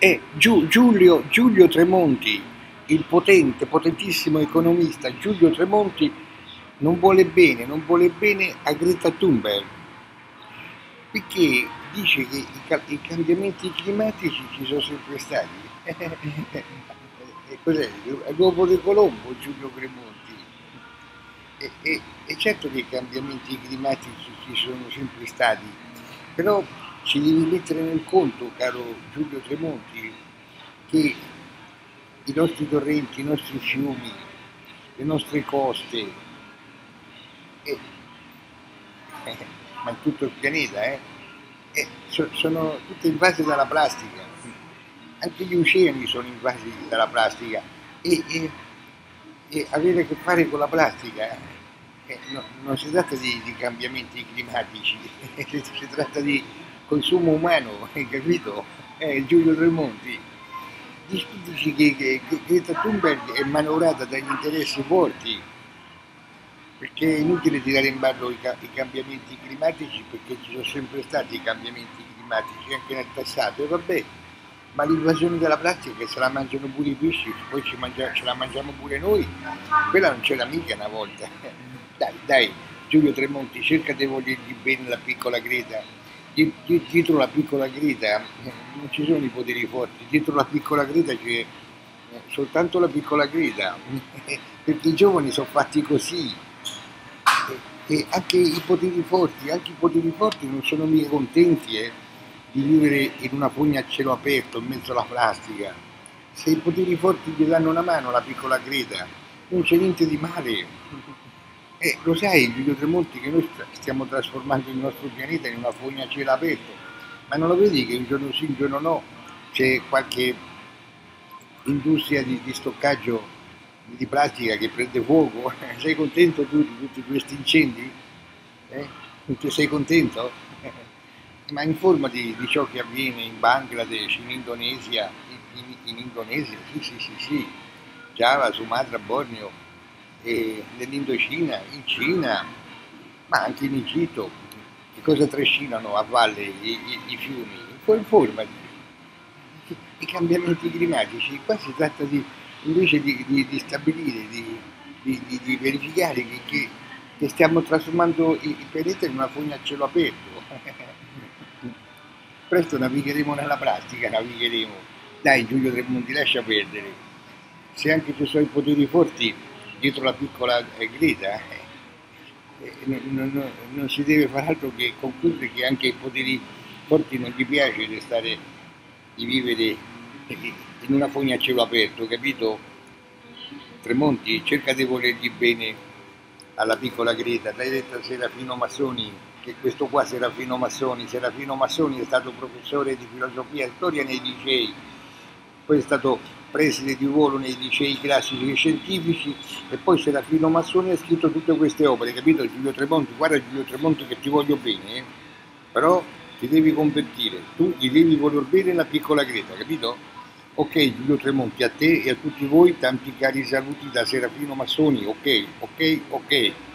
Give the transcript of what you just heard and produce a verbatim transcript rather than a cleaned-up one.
E Giu- Giulio, Giulio Tremonti, il potente, potentissimo economista Giulio Tremonti, non vuole bene, non vuole bene a Greta Thunberg, perché dice che i, ca- i cambiamenti climatici ci sono sempre stati. E cos'è? L'uovo di Colombo, Giulio Tremonti. E, e- e certo che i cambiamenti climatici ci sono sempre stati, però ci devi mettere nel conto, caro Giulio Tremonti, che i nostri torrenti, i nostri fiumi, le nostre coste, e, eh, ma in tutto il pianeta, eh, eh, so- sono tutte invase dalla plastica, anche gli oceani sono invasi dalla plastica e, e- e avere a che fare con la plastica, eh, no- non si tratta di, di cambiamenti climatici, si tratta di consumo umano, hai capito? Eh, Giulio Tremonti, dici dici che, che, che Greta Thunberg è manovrata dagli interessi forti, perché è inutile tirare in ballo i, ca- i cambiamenti climatici, perché ci sono sempre stati i cambiamenti climatici anche nel passato, e vabbè, ma l'invasione della plastica che se la mangiano pure i pesci, poi ci mangia- ce la mangiamo pure noi, quella non c'era mica una volta. Dai, dai, Giulio Tremonti, cerca di volergli bene la piccola Greta. Di- di- Dietro la piccola Greta eh, non ci sono i poteri forti, dietro la piccola Greta c'è eh, soltanto la piccola Greta, perché i giovani sono fatti così, e, e anche i poteri forti, anche i poteri forti non sono mica contenti eh, di vivere in una fogna a cielo aperto in mezzo alla plastica. Se i poteri forti gli danno una mano alla piccola Greta, non c'è niente di male. E lo sai, Giulio Tremonti, che noi stiamo trasformando il nostro pianeta in una fogna a cielo aperto, ma non lo vedi che un giorno sì, un giorno no, c'è qualche industria di, di stoccaggio di plastica che prende fuoco? Sei contento tu di tutti questi incendi? Eh? Non ti sei contento? Ma informati di ciò che avviene in Bangladesh, in Indonesia, in, in, in Indonesia, sì, sì, sì, sì, Java, Sumatra, Borneo, e nell'Indocina, in Cina, ma anche in Egitto, che cosa trascinano a valle i, i, i fiumi? Poi informati. I cambiamenti climatici, qua si tratta di, invece di, di, di stabilire, di, di, di, verificare che, che, che stiamo trasformando il, il pianeta in una fogna a cielo aperto. Presto navigheremo nella plastica, navigheremo. Dai Giulio Tremonti, lascia perdere. Se anche ci sono i poteri forti dietro la piccola eh, Greta, eh, non, non, non si deve fare altro che concludere che anche ai poteri forti non gli piace di stare, di vivere in una fogna a cielo aperto, capito? Tremonti, cerca di volergli bene alla piccola Greta. L'hai detto a Serafino Massoni, che questo qua Serafino Massoni, Serafino Massoni è stato professore di filosofia e storia nei licei, poi è stato preside di ruolo nei licei classici e scientifici, e poi Serafino Massoni ha scritto tutte queste opere, capito Giulio Tremonti? Guarda Giulio Tremonti che ti voglio bene, eh? Però ti devi convertire, tu gli devi voler bene la piccola Greta, capito? Ok Giulio Tremonti, a te e a tutti voi tanti cari saluti da Serafino Massoni, ok, ok, ok.